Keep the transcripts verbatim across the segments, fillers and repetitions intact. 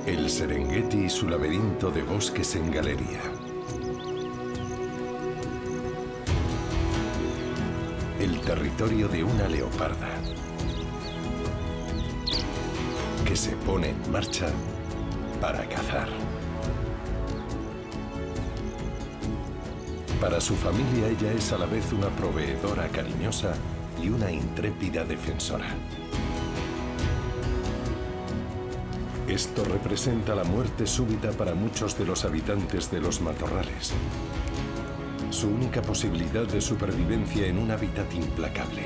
El Serengeti y su laberinto de bosques en galería. El territorio de una leoparda que se pone en marcha para cazar. Para su familia ella es a la vez una proveedora cariñosa y una intrépida defensora. Esto representa la muerte súbita para muchos de los habitantes de los matorrales. Su única posibilidad de supervivencia en un hábitat implacable.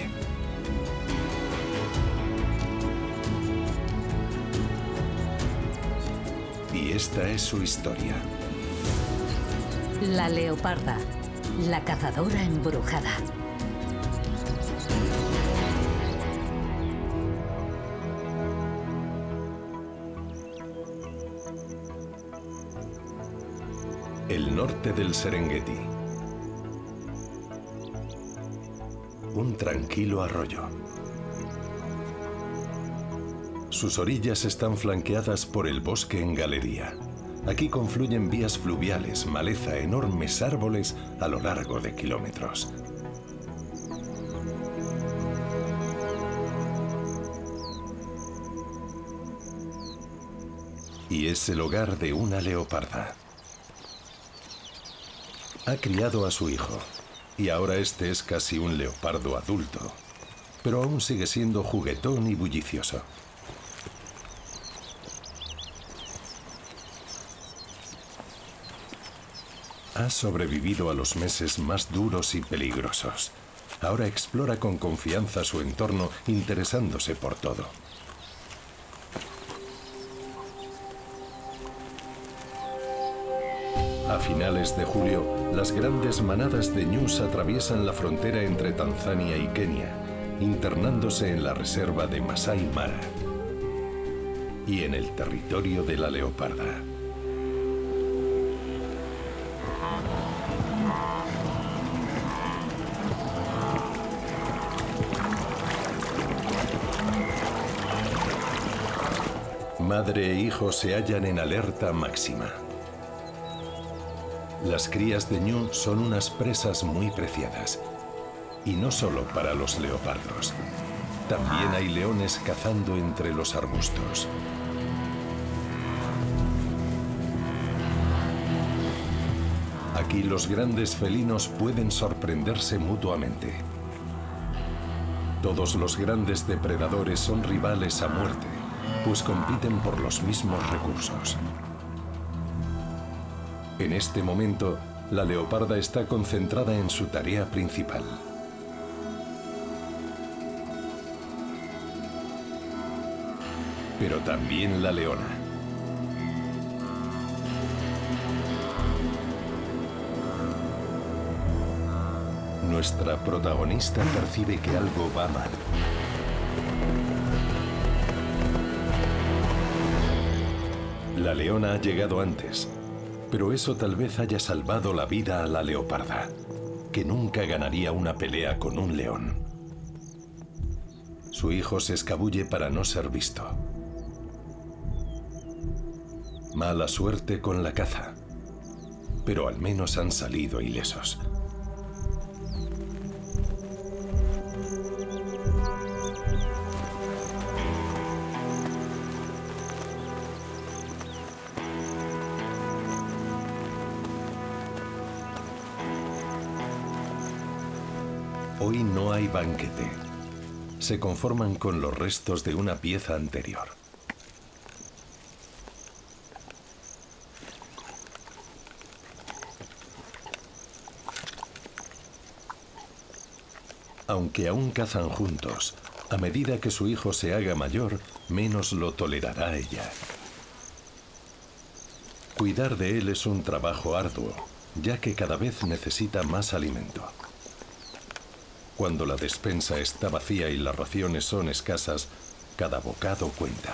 Y esta es su historia. La leoparda, la cazadora embrujada. El norte del Serengeti. Un tranquilo arroyo. Sus orillas están flanqueadas por el bosque en galería. Aquí confluyen vías fluviales, maleza, enormes árboles a lo largo de kilómetros. Y es el hogar de una leoparda. Ha criado a su hijo, y ahora este es casi un leopardo adulto, pero aún sigue siendo juguetón y bullicioso. Ha sobrevivido a los meses más duros y peligrosos. Ahora explora con confianza su entorno, interesándose por todo. A finales de julio, las grandes manadas de ñus atraviesan la frontera entre Tanzania y Kenia, internándose en la reserva de Masai Mara y en el territorio de la leoparda. Madre e hijo se hallan en alerta máxima. Las crías de ñu son unas presas muy preciadas. Y no solo para los leopardos. También hay leones cazando entre los arbustos. Aquí los grandes felinos pueden sorprenderse mutuamente. Todos los grandes depredadores son rivales a muerte, pues compiten por los mismos recursos. En este momento, la leoparda está concentrada en su tarea principal. Pero también la leona. Nuestra protagonista percibe que algo va mal. La leona ha llegado antes. Pero eso tal vez haya salvado la vida a la leoparda, que nunca ganaría una pelea con un león. Su hijo se escabulle para no ser visto. Mala suerte con la caza, pero al menos han salido ilesos. Hoy no hay banquete. Se conforman con los restos de una pieza anterior. Aunque aún cazan juntos, a medida que su hijo se haga mayor, menos lo tolerará ella. Cuidar de él es un trabajo arduo, ya que cada vez necesita más alimento. Cuando la despensa está vacía y las raciones son escasas, cada bocado cuenta.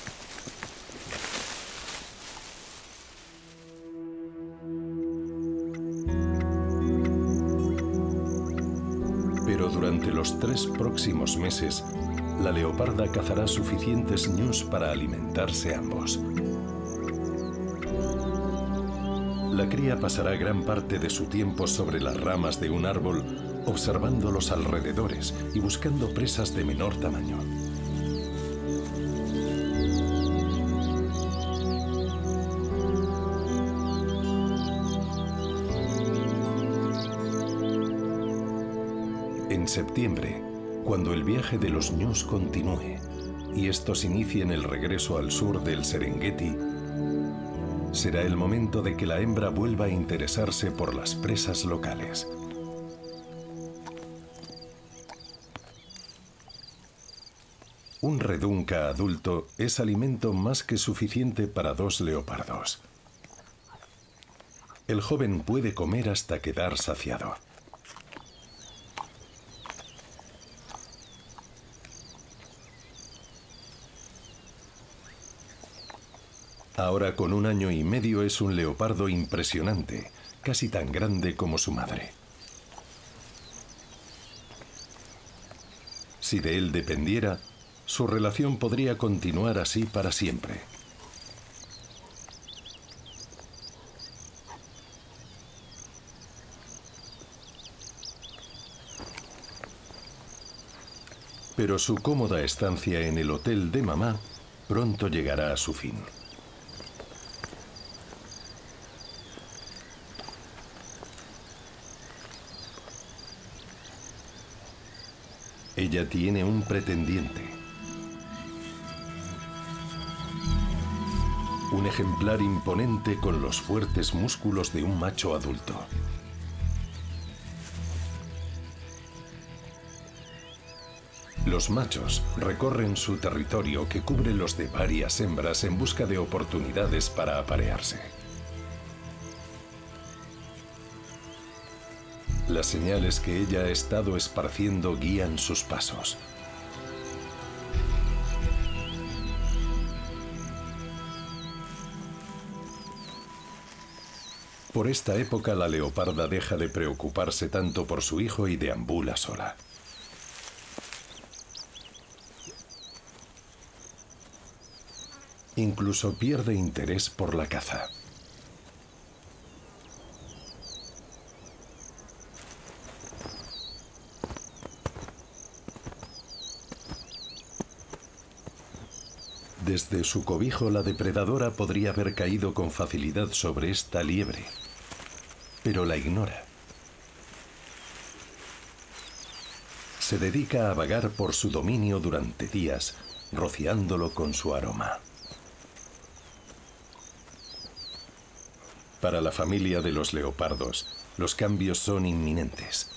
Pero durante los tres próximos meses, la leoparda cazará suficientes ñus para alimentarse ambos. La cría pasará gran parte de su tiempo sobre las ramas de un árbol, observando los alrededores y buscando presas de menor tamaño. En septiembre, cuando el viaje de los ñus continúe y estos inicien el regreso al sur del Serengeti, será el momento de que la hembra vuelva a interesarse por las presas locales. Un redunca adulto es alimento más que suficiente para dos leopardos. El joven puede comer hasta quedar saciado. Ahora, con un año y medio, es un leopardo impresionante, casi tan grande como su madre. Si de él dependiera, su relación podría continuar así para siempre. Pero su cómoda estancia en el hotel de mamá pronto llegará a su fin. Ella tiene un pretendiente. Un ejemplar imponente con los fuertes músculos de un macho adulto. Los machos recorren su territorio, que cubre los de varias hembras, en busca de oportunidades para aparearse. Las señales que ella ha estado esparciendo guían sus pasos. Por esta época, la leoparda deja de preocuparse tanto por su hijo y deambula sola. Incluso pierde interés por la caza. Desde su cobijo, la depredadora podría haber caído con facilidad sobre esta liebre, pero la ignora. Se dedica a vagar por su dominio durante días, rociándolo con su aroma. Para la familia de los leopardos, los cambios son inminentes.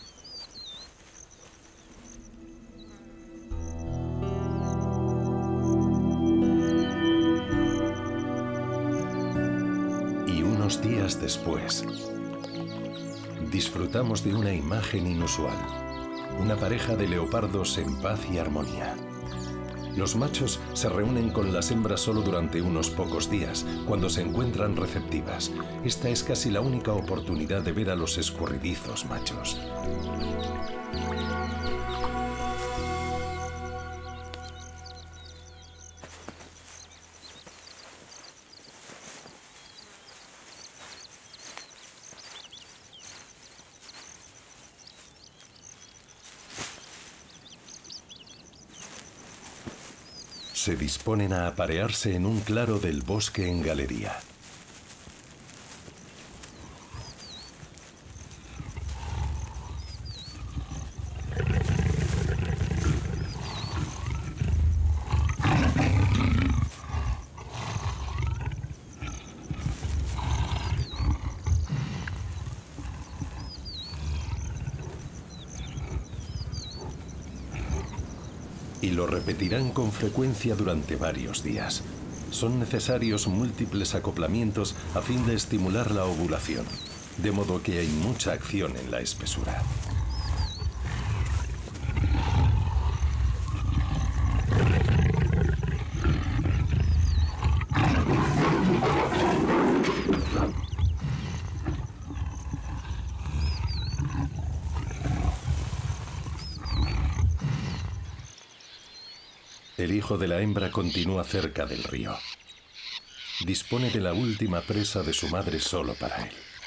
Y unos días después, disfrutamos de una imagen inusual. Una pareja de leopardos en paz y armonía. Los machos se reúnen con las hembras solo durante unos pocos días, cuando se encuentran receptivas. Esta es casi la única oportunidad de ver a los escurridizos machos. Se disponen a aparearse en un claro del bosque en galería. Y lo repetirán con frecuencia durante varios días. Son necesarios múltiples acoplamientos a fin de estimular la ovulación, de modo que hay mucha acción en la espesura. El hijo de la hembra continúa cerca del río. Dispone de la última presa de su madre solo para él.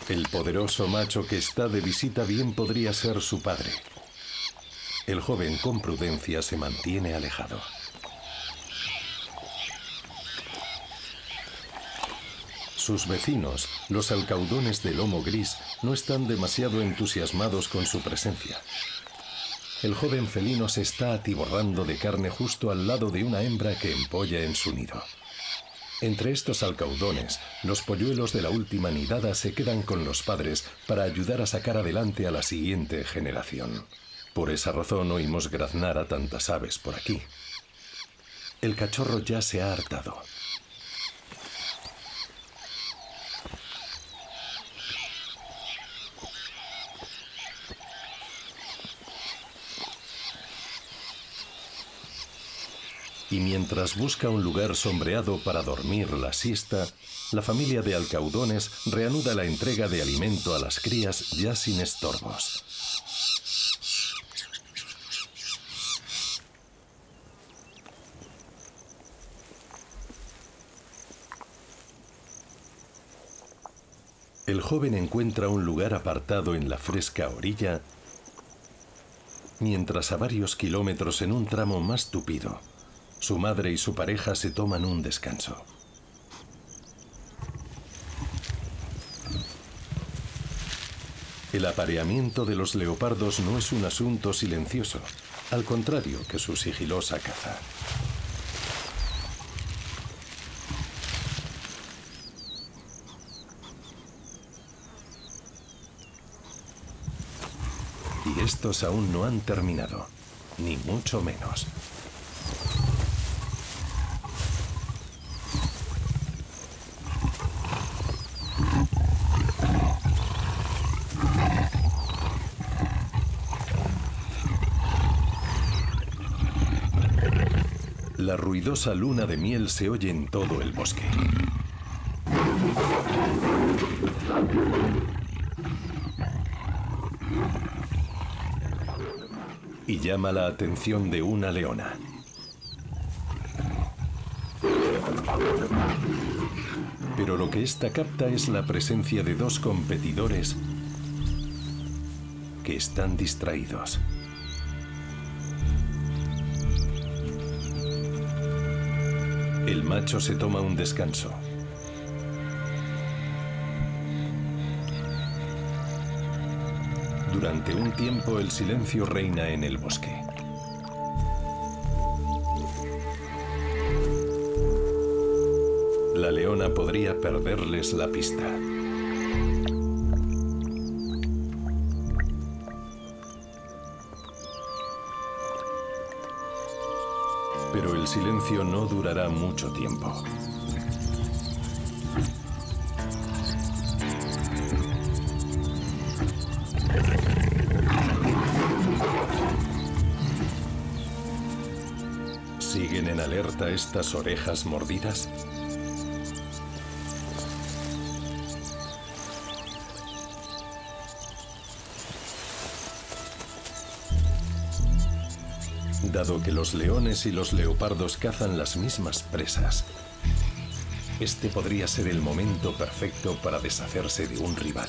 El poderoso macho que está de visita bien podría ser su padre. El joven con prudencia se mantiene alejado. Sus vecinos, los alcaudones de lomo gris, no están demasiado entusiasmados con su presencia. El joven felino se está atiborrando de carne justo al lado de una hembra que empolla en su nido. Entre estos alcaudones, los polluelos de la última nidada se quedan con los padres para ayudar a sacar adelante a la siguiente generación. Por esa razón oímos graznar a tantas aves por aquí. El cachorro ya se ha hartado. Y mientras busca un lugar sombreado para dormir la siesta, la familia de alcaudones reanuda la entrega de alimento a las crías ya sin estorbos. El joven encuentra un lugar apartado en la fresca orilla, mientras a varios kilómetros en un tramo más tupido, su madre y su pareja se toman un descanso. El apareamiento de los leopardos no es un asunto silencioso, al contrario que su sigilosa caza. Y estos aún no han terminado, ni mucho menos. La ruidosa luna de miel se oye en todo el bosque. Y llama la atención de una leona. Pero lo que ésta capta es la presencia de dos competidores que están distraídos. El macho se toma un descanso. Durante un tiempo el silencio reina en el bosque. La leona podría perderles la pista. Pero el silencio no durará mucho tiempo. ¿Siguen en alerta estas orejas mordidas? Dado que los leones y los leopardos cazan las mismas presas, este podría ser el momento perfecto para deshacerse de un rival.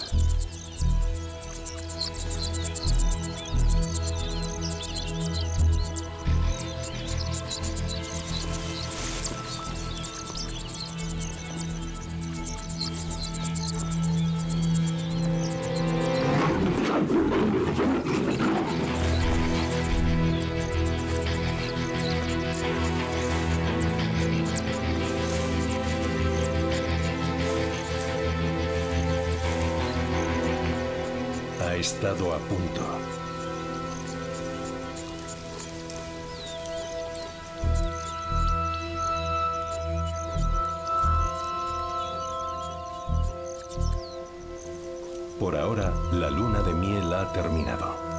Ha estado a punto. Por ahora, la luna de miel ha terminado.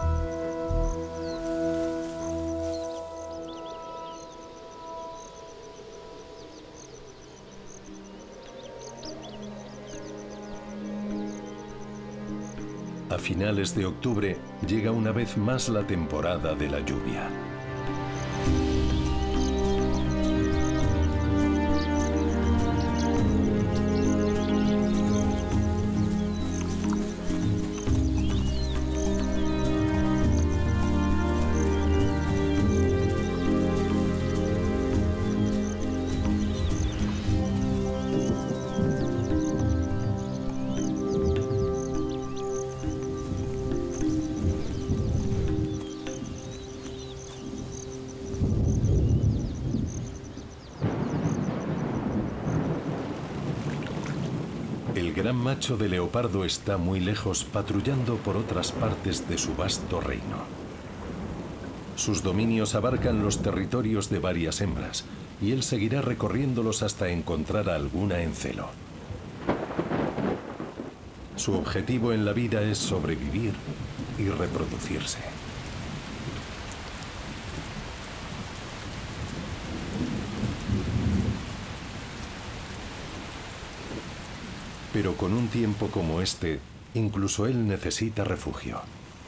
A finales de octubre llega una vez más la temporada de la lluvia. gran macho de leopardo está muy lejos patrullando por otras partes de su vasto reino. Sus dominios abarcan los territorios de varias hembras y él seguirá recorriéndolos hasta encontrar a alguna en celo. Su objetivo en la vida es sobrevivir y reproducirse. Pero con un tiempo como este, incluso él necesita refugio.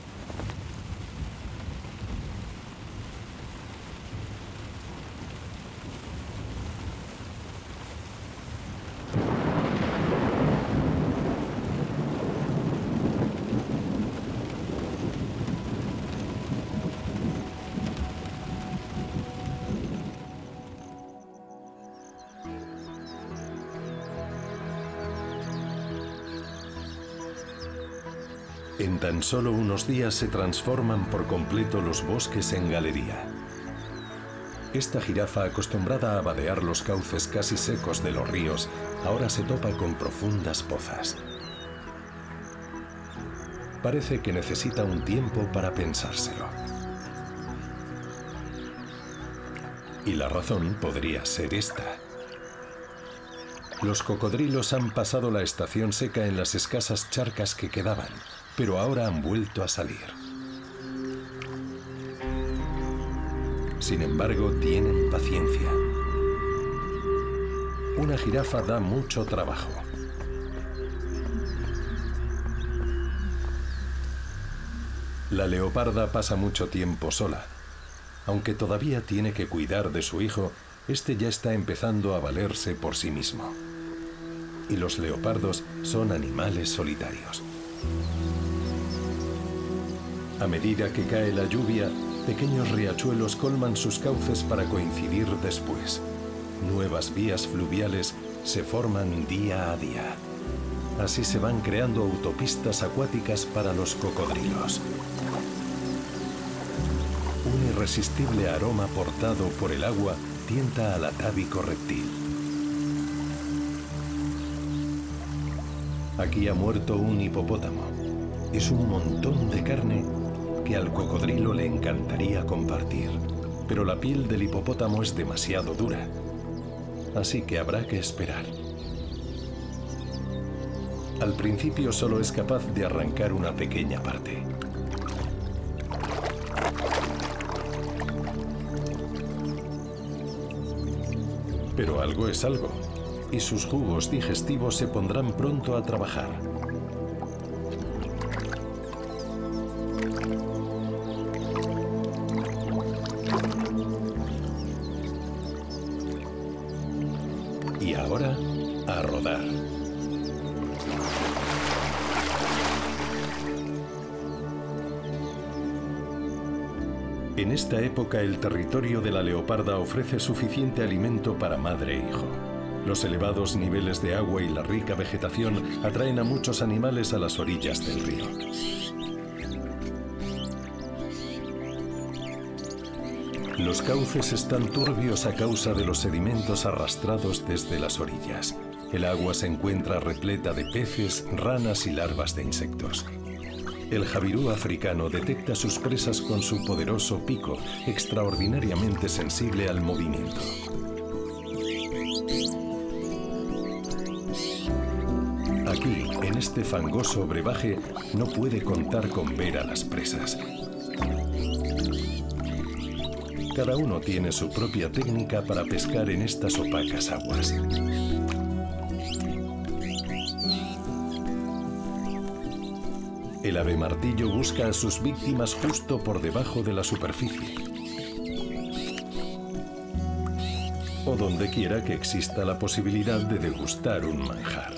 En tan solo unos días se transforman por completo los bosques en galería. Esta jirafa, acostumbrada a vadear los cauces casi secos de los ríos, ahora se topa con profundas pozas. Parece que necesita un tiempo para pensárselo. Y la razón podría ser esta. Los cocodrilos han pasado la estación seca en las escasas charcas que quedaban, pero ahora han vuelto a salir. Sin embargo, tienen paciencia. Una jirafa da mucho trabajo. La leoparda pasa mucho tiempo sola. Aunque todavía tiene que cuidar de su hijo, este ya está empezando a valerse por sí mismo. Y los leopardos son animales solitarios. A medida que cae la lluvia, pequeños riachuelos colman sus cauces para coincidir después. Nuevas vías fluviales se forman día a día. Así se van creando autopistas acuáticas para los cocodrilos. Un irresistible aroma portado por el agua tienta al atávico reptil. Aquí ha muerto un hipopótamo. Es un montón de carne que al cocodrilo le encantaría compartir, pero la piel del hipopótamo es demasiado dura, así que habrá que esperar. Al principio solo es capaz de arrancar una pequeña parte. Pero algo es algo, y sus jugos digestivos se pondrán pronto a trabajar. Y ahora, a rodar. En esta época el territorio de la leoparda ofrece suficiente alimento para madre e hijo. Los elevados niveles de agua y la rica vegetación atraen a muchos animales a las orillas del río. Los cauces están turbios a causa de los sedimentos arrastrados desde las orillas. El agua se encuentra repleta de peces, ranas y larvas de insectos. El jabirú africano detecta sus presas con su poderoso pico, extraordinariamente sensible al movimiento. Aquí, en este fangoso brebaje, no puede contar con ver a las presas. Cada uno tiene su propia técnica para pescar en estas opacas aguas. El ave martillo busca a sus víctimas justo por debajo de la superficie, o donde quiera que exista la posibilidad de degustar un manjar.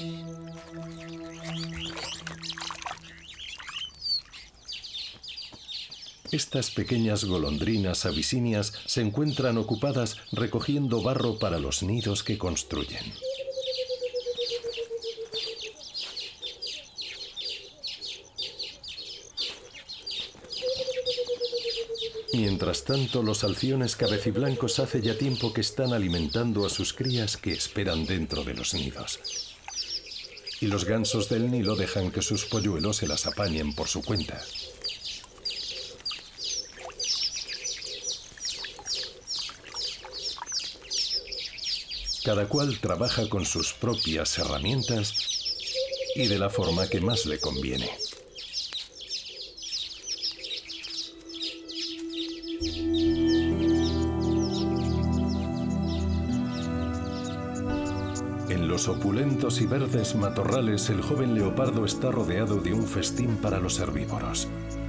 Estas pequeñas golondrinas abisinias se encuentran ocupadas recogiendo barro para los nidos que construyen. Mientras tanto, los alciones cabeciblancos hace ya tiempo que están alimentando a sus crías que esperan dentro de los nidos. y los gansos del Nilo dejan que sus polluelos se las apañen por su cuenta. Cada cual trabaja con sus propias herramientas y de la forma que más le conviene. En los opulentos y verdes matorrales, el joven leopardo está rodeado de un festín para los herbívoros.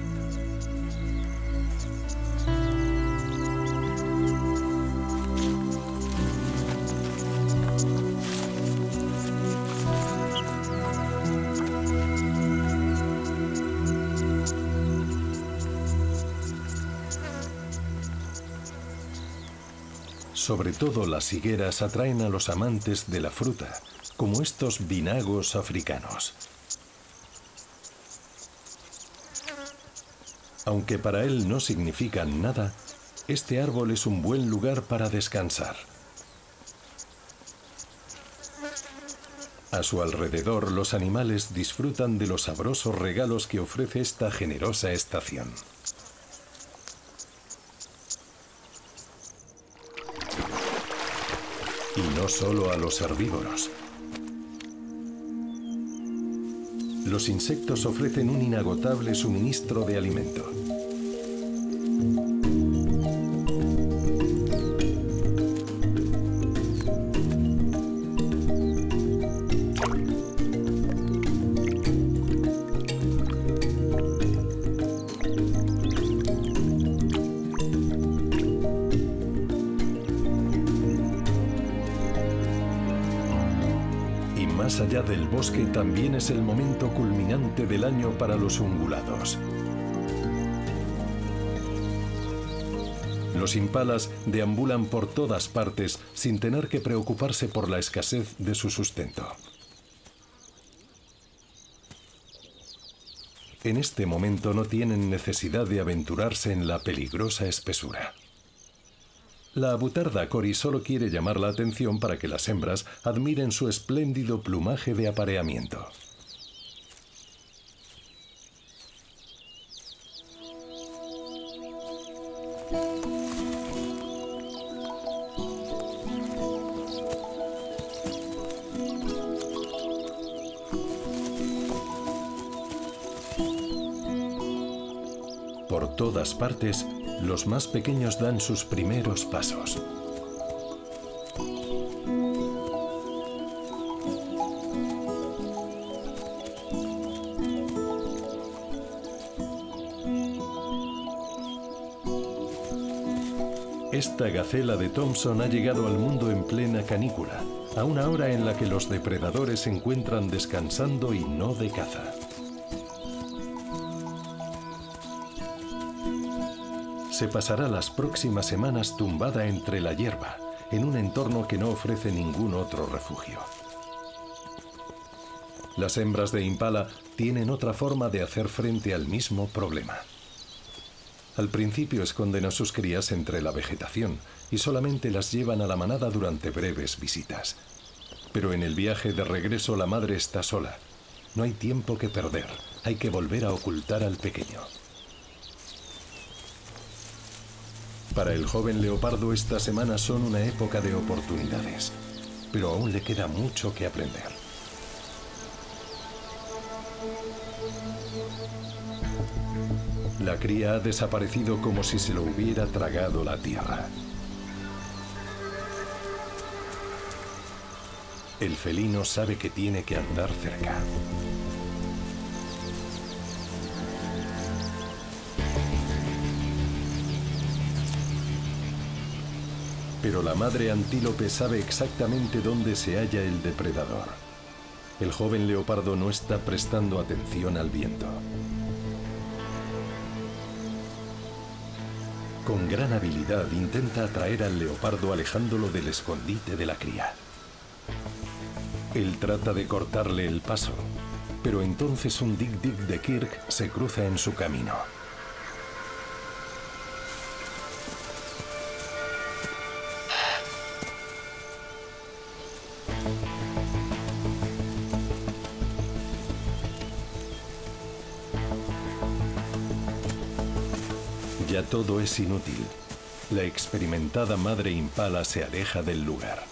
Sobre todo las higueras atraen a los amantes de la fruta, como estos vinagos africanos. Aunque para él no significan nada, este árbol es un buen lugar para descansar. A su alrededor, los animales disfrutan de los sabrosos regalos que ofrece esta generosa estación. Y no solo a los herbívoros. Los insectos ofrecen un inagotable suministro de alimento. Más allá del bosque también es el momento culminante del año para los ungulados. Los impalas deambulan por todas partes sin tener que preocuparse por la escasez de su sustento. En este momento no tienen necesidad de aventurarse en la peligrosa espesura. La avutarda cori solo quiere llamar la atención para que las hembras admiren su espléndido plumaje de apareamiento. Por todas partes, los más pequeños dan sus primeros pasos. Esta gacela de Thompson ha llegado al mundo en plena canícula, a una hora en la que los depredadores se encuentran descansando y no de caza. Se pasará las próximas semanas tumbada entre la hierba, en un entorno que no ofrece ningún otro refugio. Las hembras de impala tienen otra forma de hacer frente al mismo problema. Al principio esconden a sus crías entre la vegetación y solamente las llevan a la manada durante breves visitas. Pero en el viaje de regreso la madre está sola. No hay tiempo que perder, hay que volver a ocultar al pequeño. Para el joven leopardo estas semanas son una época de oportunidades, pero aún le queda mucho que aprender. La cría ha desaparecido como si se lo hubiera tragado la tierra. El felino sabe que tiene que andar cerca. Pero la madre antílope sabe exactamente dónde se halla el depredador. El joven leopardo no está prestando atención al viento. Con gran habilidad intenta atraer al leopardo alejándolo del escondite de la cría. Él trata de cortarle el paso, pero entonces un dik-dik de Kirk se cruza en su camino. Ya todo es inútil. La experimentada madre impala se aleja del lugar.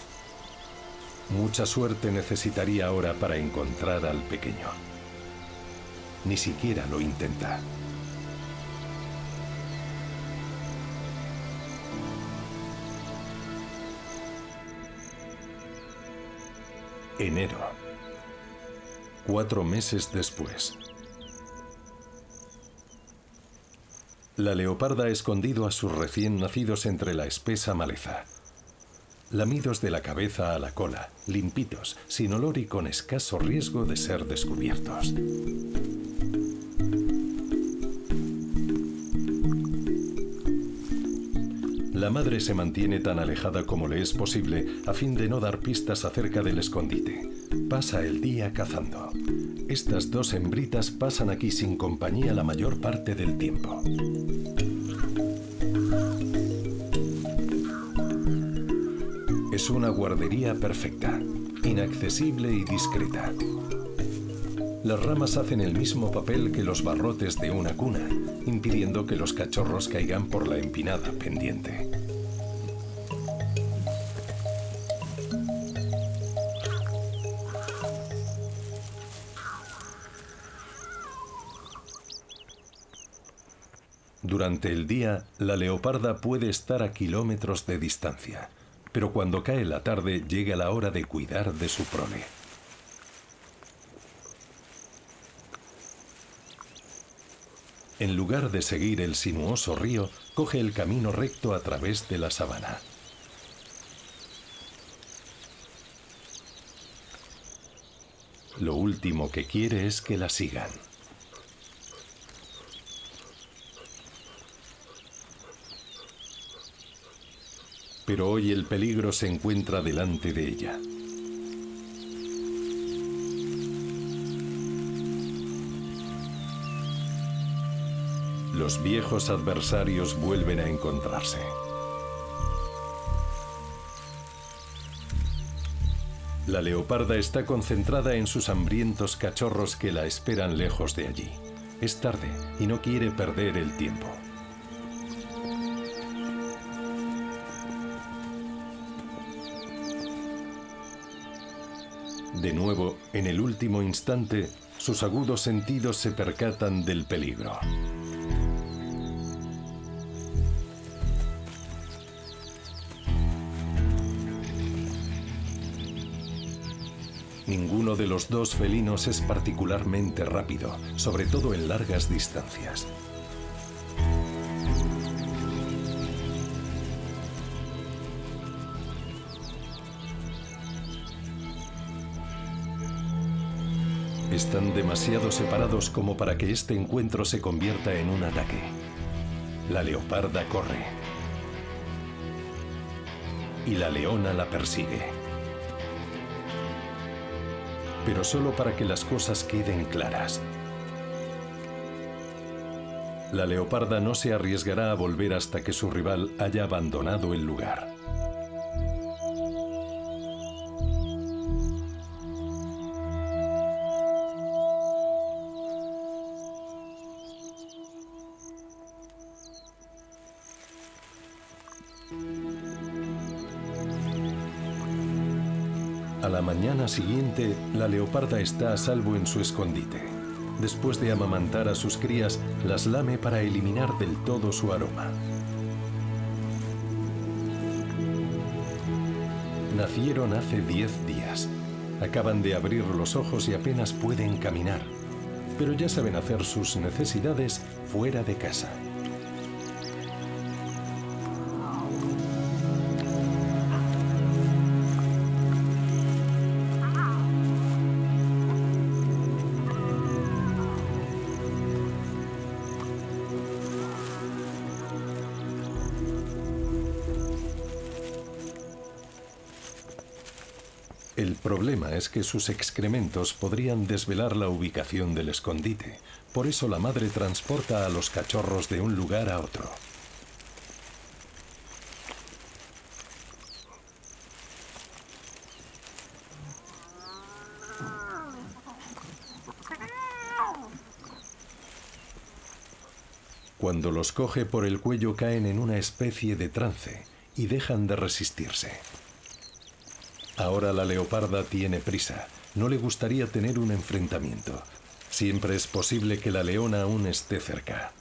Mucha suerte necesitaría ahora para encontrar al pequeño. Ni siquiera lo intenta. Enero. Cuatro meses después. La leoparda ha escondido a sus recién nacidos entre la espesa maleza. Lamidos de la cabeza a la cola, limpitos, sin olor y con escaso riesgo de ser descubiertos. La madre se mantiene tan alejada como le es posible a fin de no dar pistas acerca del escondite. Pasa el día cazando. Estas dos hembritas pasan aquí sin compañía la mayor parte del tiempo. Es una guardería perfecta, inaccesible y discreta. Las ramas hacen el mismo papel que los barrotes de una cuna, impidiendo que los cachorros caigan por la empinada pendiente. Durante el día, la leoparda puede estar a kilómetros de distancia, pero cuando cae la tarde llega la hora de cuidar de su prole. En lugar de seguir el sinuoso río, coge el camino recto a través de la sabana. Lo último que quiere es que la sigan. Pero hoy el peligro se encuentra delante de ella. Los viejos adversarios vuelven a encontrarse. La leoparda está concentrada en sus hambrientos cachorros que la esperan lejos de allí. Es tarde y no quiere perder el tiempo. De nuevo, en el último instante, sus agudos sentidos se percatan del peligro. Ninguno de los dos felinos es particularmente rápido, sobre todo en largas distancias. Están demasiado separados como para que este encuentro se convierta en un ataque. La leoparda corre. Y la leona la persigue. Pero solo para que las cosas queden claras. La leoparda no se arriesgará a volver hasta que su rival haya abandonado el lugar. A la mañana siguiente, la leoparda está a salvo en su escondite. Después de amamantar a sus crías, las lame para eliminar del todo su aroma. Nacieron hace diez días. Acaban de abrir los ojos y apenas pueden caminar, pero ya saben hacer sus necesidades fuera de casa. El problema es que sus excrementos podrían desvelar la ubicación del escondite. Por eso la madre transporta a los cachorros de un lugar a otro. Cuando los coge por el cuello caen en una especie de trance y dejan de resistirse. Ahora la leoparda tiene prisa. No le gustaría tener un enfrentamiento. Siempre es posible que la leona aún esté cerca.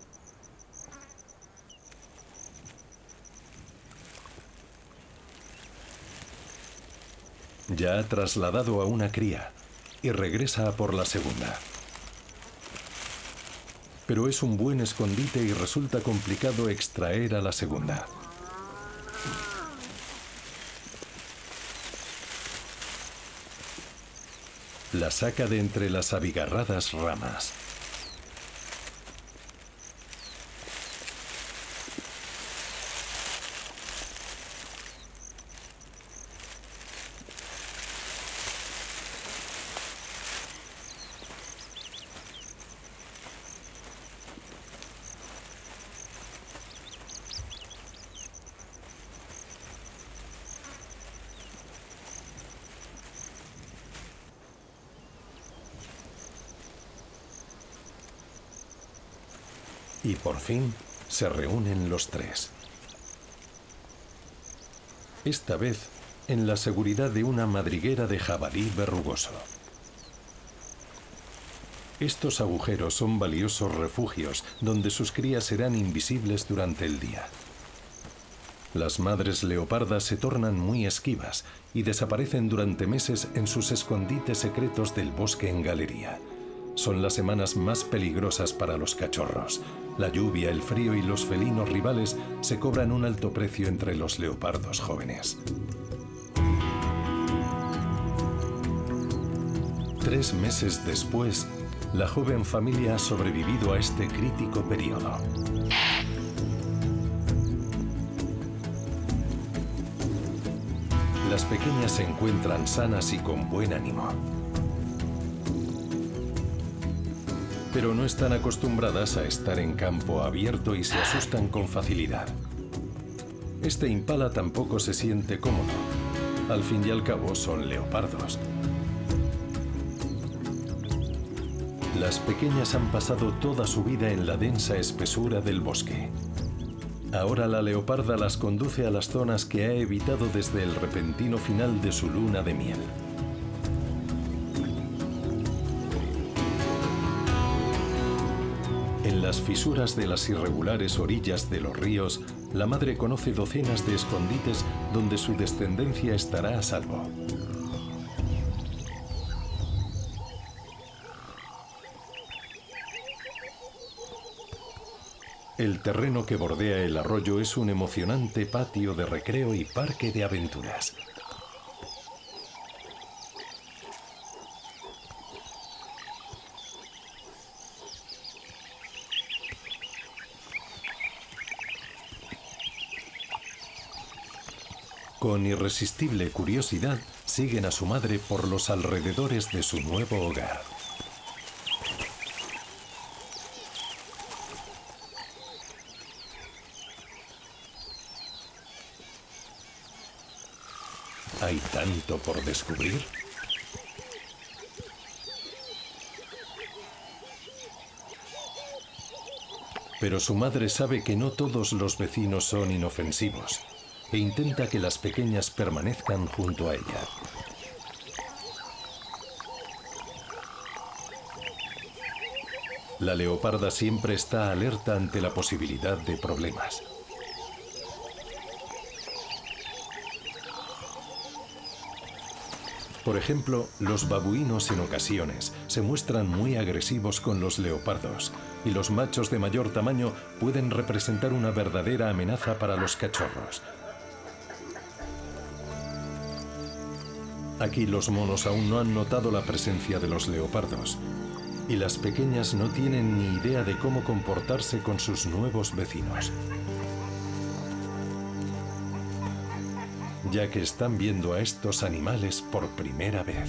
Ya ha trasladado a una cría y regresa a por la segunda. Pero es un buen escondite y resulta complicado extraer a la segunda. La saca de entre las abigarradas ramas. Y por fin se reúnen los tres. Esta vez en la seguridad de una madriguera de jabalí verrugoso. Estos agujeros son valiosos refugios donde sus crías serán invisibles durante el día. Las madres leopardas se tornan muy esquivas y desaparecen durante meses en sus escondites secretos del bosque en galería. Son las semanas más peligrosas para los cachorros. La lluvia, el frío y los felinos rivales se cobran un alto precio entre los leopardos jóvenes. Tres meses después, la joven familia ha sobrevivido a este crítico periodo. Las pequeñas se encuentran sanas y con buen ánimo. Pero no están acostumbradas a estar en campo abierto y se asustan con facilidad. Este impala tampoco se siente cómodo. Al fin y al cabo son leopardos. Las pequeñas han pasado toda su vida en la densa espesura del bosque. Ahora la leoparda las conduce a las zonas que ha evitado desde el repentino final de su luna de miel. En las fisuras de las irregulares orillas de los ríos, la madre conoce docenas de escondites donde su descendencia estará a salvo. El terreno que bordea el arroyo es un emocionante patio de recreo y parque de aventuras. Con irresistible curiosidad, siguen a su madre por los alrededores de su nuevo hogar. ¿Hay tanto por descubrir? Pero su madre sabe que no todos los vecinos son inofensivos e intenta que las pequeñas permanezcan junto a ella. La leoparda siempre está alerta ante la posibilidad de problemas. Por ejemplo, los babuinos en ocasiones se muestran muy agresivos con los leopardos y los machos de mayor tamaño pueden representar una verdadera amenaza para los cachorros. Aquí los monos aún no han notado la presencia de los leopardos y las pequeñas no tienen ni idea de cómo comportarse con sus nuevos vecinos, ya que están viendo a estos animales por primera vez.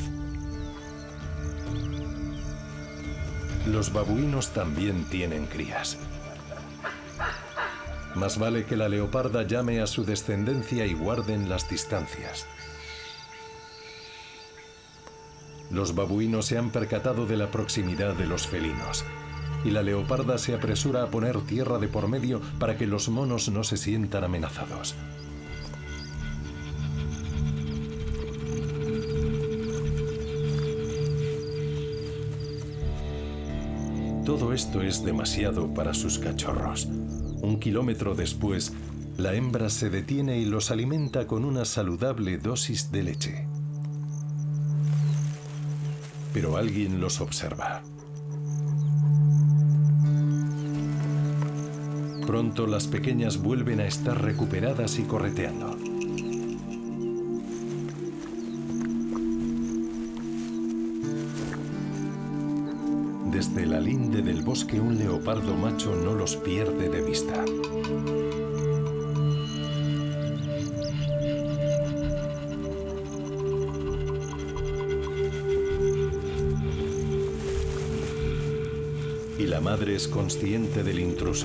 Los babuinos también tienen crías. Más vale que la leoparda llame a su descendencia y guarden las distancias. Los babuinos se han percatado de la proximidad de los felinos y la leoparda se apresura a poner tierra de por medio para que los monos no se sientan amenazados. Todo esto es demasiado para sus cachorros. Un kilómetro después, la hembra se detiene y los alimenta con una saludable dosis de leche. Pero alguien los observa. Pronto las pequeñas vuelven a estar recuperadas y correteando. Desde la linde del bosque, un leopardo macho no los pierde de vista. Y la madre es consciente del intruso.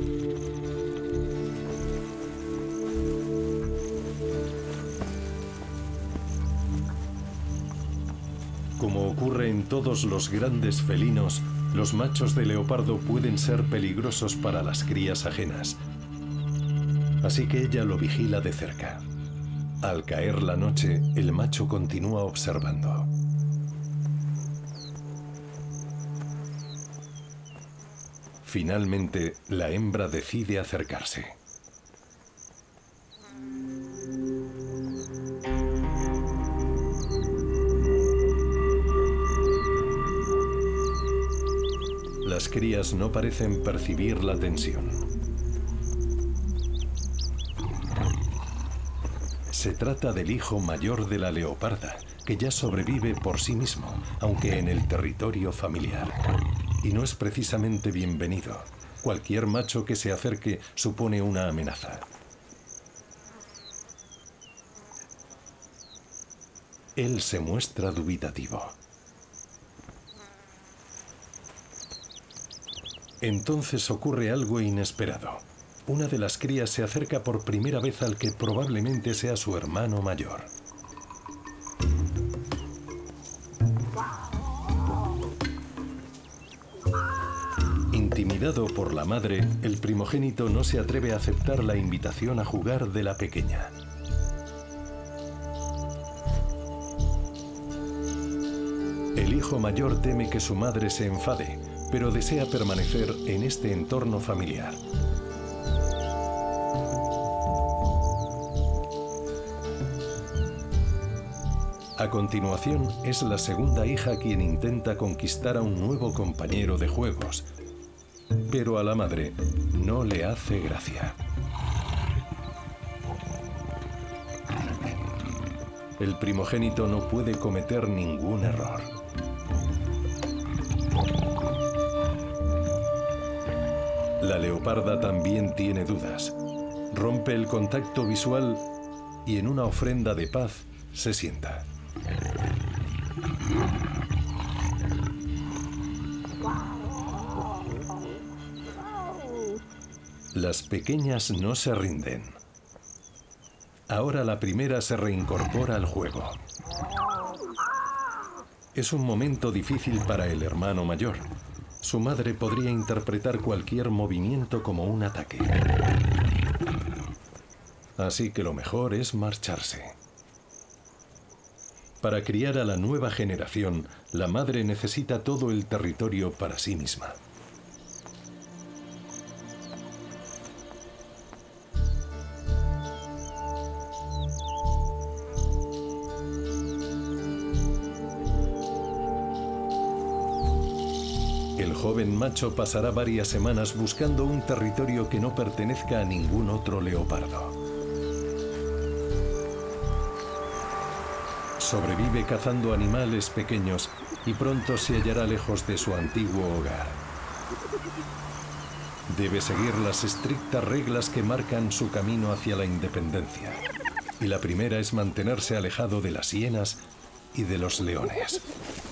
Como ocurre en todos los grandes felinos, los machos de leopardo pueden ser peligrosos para las crías ajenas. Así que ella lo vigila de cerca. Al caer la noche, el macho continúa observando. Finalmente, la hembra decide acercarse. Las crías no parecen percibir la tensión. Se trata del hijo mayor de la leoparda, que ya sobrevive por sí mismo, aunque en el territorio familiar. Y no es precisamente bienvenido. Cualquier macho que se acerque supone una amenaza. Él se muestra dubitativo. Entonces ocurre algo inesperado. Una de las crías se acerca por primera vez al que probablemente sea su hermano mayor. Intimidado por la madre, el primogénito no se atreve a aceptar la invitación a jugar de la pequeña. El hijo mayor teme que su madre se enfade, pero desea permanecer en este entorno familiar. A continuación, es la segunda hija quien intenta conquistar a un nuevo compañero de juegos, pero a la madre no le hace gracia. El primogénito no puede cometer ningún error. La leoparda también tiene dudas. Rompe el contacto visual y en una ofrenda de paz se sienta. Las pequeñas no se rinden. Ahora la primera se reincorpora al juego. Es un momento difícil para el hermano mayor. Su madre podría interpretar cualquier movimiento como un ataque. Así que lo mejor es marcharse. Para criar a la nueva generación, la madre necesita todo el territorio para sí misma. El joven macho pasará varias semanas buscando un territorio que no pertenezca a ningún otro leopardo. Sobrevive cazando animales pequeños y pronto se hallará lejos de su antiguo hogar. Debe seguir las estrictas reglas que marcan su camino hacia la independencia. Y la primera es mantenerse alejado de las hienas y de los leones.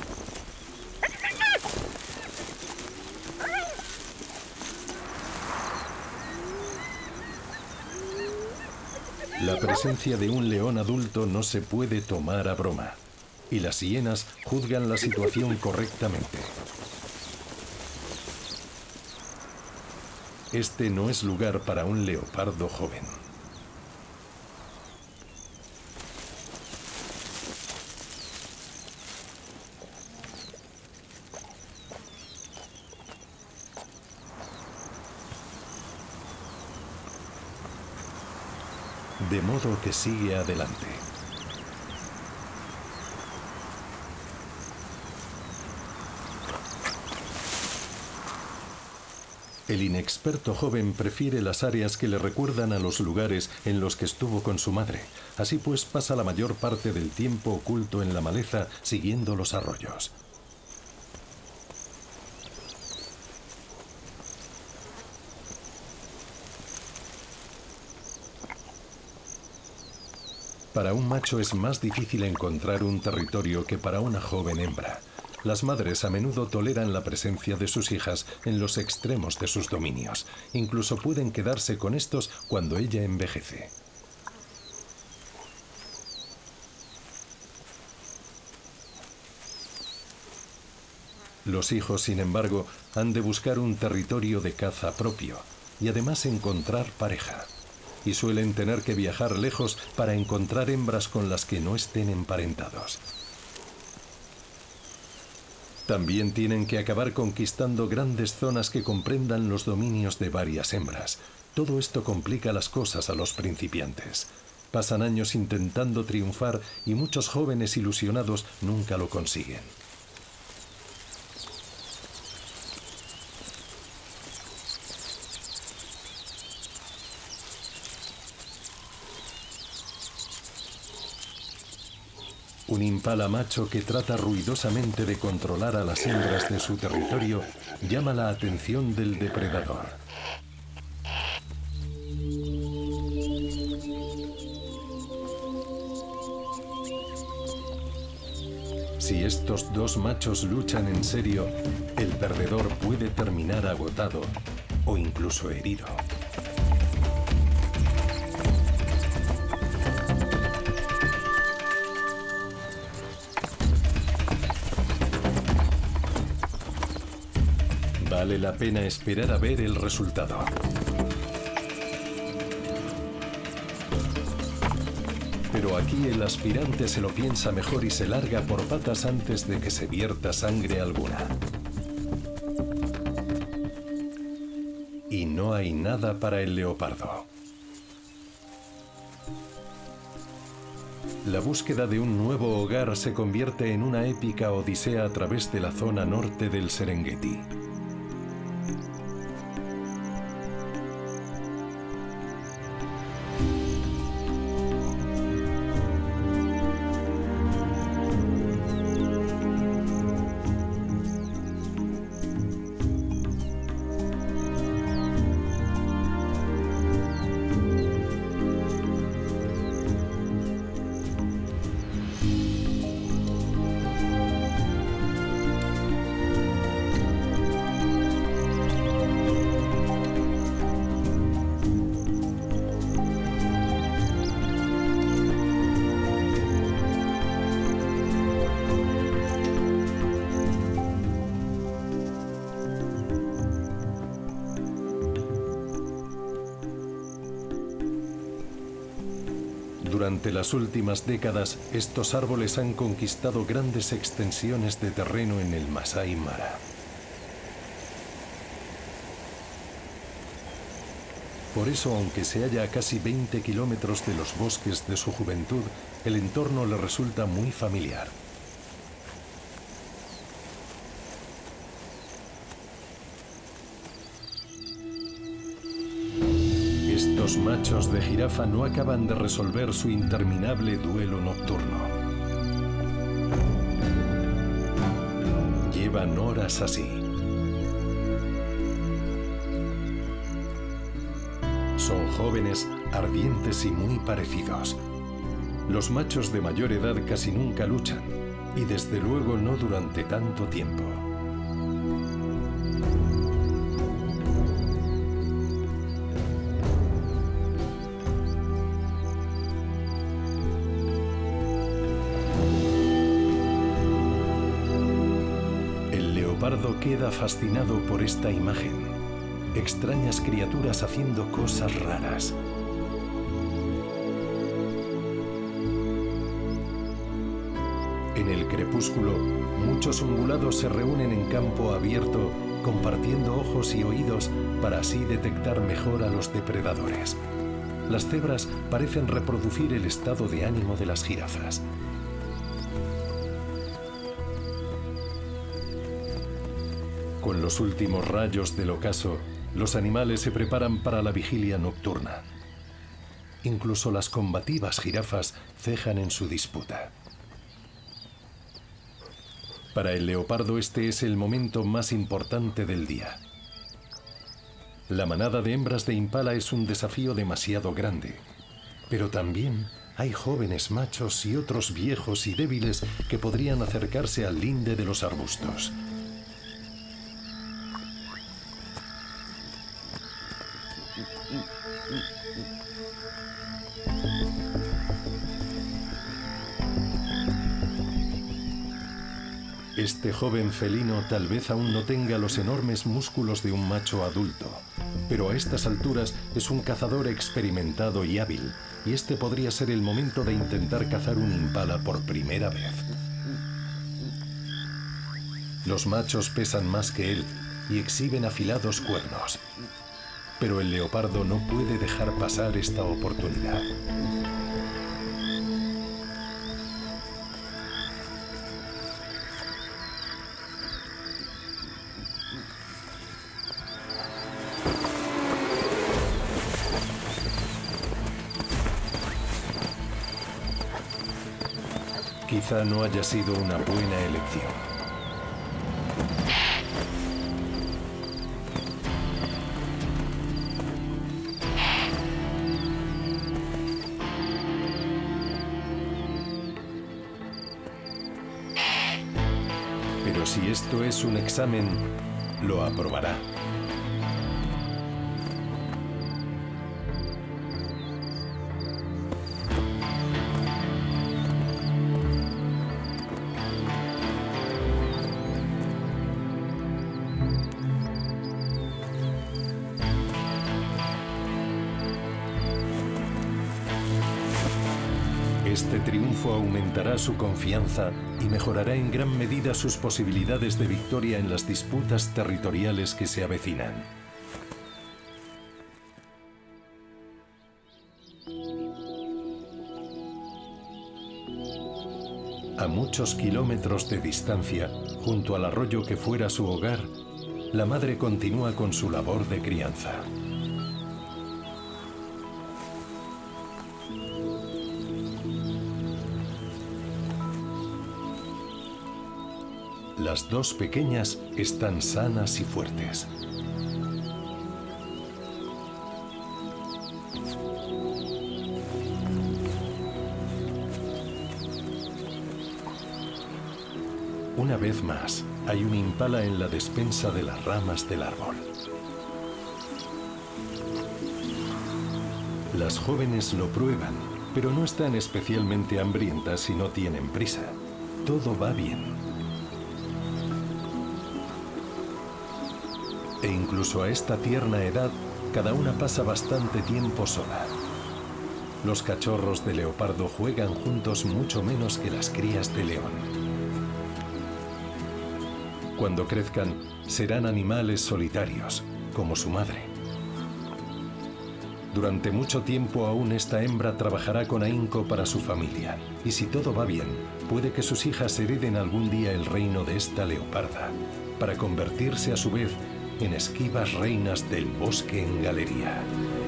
La presencia de un león adulto no se puede tomar a broma, y las hienas juzgan la situación correctamente. este no es lugar para un leopardo joven. De modo que sigue adelante. El inexperto joven prefiere las áreas que le recuerdan a los lugares en los que estuvo con su madre. Así pues, pasa la mayor parte del tiempo oculto en la maleza, siguiendo los arroyos. Para un macho es más difícil encontrar un territorio que para una joven hembra. Las madres a menudo toleran la presencia de sus hijas en los extremos de sus dominios. Incluso pueden quedarse con estos cuando ella envejece. Los hijos, sin embargo, han de buscar un territorio de caza propio y además encontrar pareja. Y suelen tener que viajar lejos para encontrar hembras con las que no estén emparentados. También tienen que acabar conquistando grandes zonas que comprendan los dominios de varias hembras. Todo esto complica las cosas a los principiantes. Pasan años intentando triunfar y muchos jóvenes ilusionados nunca lo consiguen. Un impala macho que trata ruidosamente de controlar a las hembras de su territorio llama la atención del depredador. Si estos dos machos luchan en serio, el perdedor puede terminar agotado o incluso herido. Vale la pena esperar a ver el resultado. Pero aquí el aspirante se lo piensa mejor y se larga por patas antes de que se vierta sangre alguna. Y no hay nada para el leopardo. La búsqueda de un nuevo hogar se convierte en una épica odisea a través de la zona norte del Serengeti. Durante las últimas décadas, estos árboles han conquistado grandes extensiones de terreno en el Masai Mara. Por eso, aunque se halla a casi veinte kilómetros de los bosques de su juventud, el entorno le resulta muy familiar. Estos machos de jirafa no acaban de resolver su interminable duelo nocturno. Llevan horas así. Son jóvenes, ardientes y muy parecidos. Los machos de mayor edad casi nunca luchan, y desde luego no durante tanto tiempo. El leopardo queda fascinado por esta imagen. extrañas criaturas haciendo cosas raras. En el crepúsculo, muchos ungulados se reúnen en campo abierto, compartiendo ojos y oídos para así detectar mejor a los depredadores. Las cebras parecen reproducir el estado de ánimo de las jirafas. Con los últimos rayos del ocaso, los animales se preparan para la vigilia nocturna. Incluso las combativas jirafas cejan en su disputa. Para el leopardo este es el momento más importante del día. La manada de hembras de impala es un desafío demasiado grande, pero también hay jóvenes machos y otros viejos y débiles que podrían acercarse al linde de los arbustos. Este joven felino tal vez aún no tenga los enormes músculos de un macho adulto, pero a estas alturas es un cazador experimentado y hábil, y este podría ser el momento de intentar cazar un impala por primera vez. Los machos pesan más que él y exhiben afilados cuernos, pero el leopardo no puede dejar pasar esta oportunidad. Quizá no haya sido una buena elección. Pero si esto es un examen, lo aprobará. Este triunfo aumentará su confianza y mejorará en gran medida sus posibilidades de victoria en las disputas territoriales que se avecinan. A muchos kilómetros de distancia, junto al arroyo que fuera su hogar, la madre continúa con su labor de crianza. Las dos pequeñas están sanas y fuertes. Una vez más, hay un impala en la despensa de las ramas del árbol. Las jóvenes lo prueban, pero no están especialmente hambrientas y no tienen prisa. Todo va bien. E incluso a esta tierna edad, cada una pasa bastante tiempo sola. Los cachorros de leopardo juegan juntos mucho menos que las crías de león. Cuando crezcan, serán animales solitarios, como su madre. Durante mucho tiempo aún esta hembra trabajará con ahínco para su familia, y si todo va bien, puede que sus hijas hereden algún día el reino de esta leoparda, para convertirse a su vez en esquivas reinas del bosque en galería.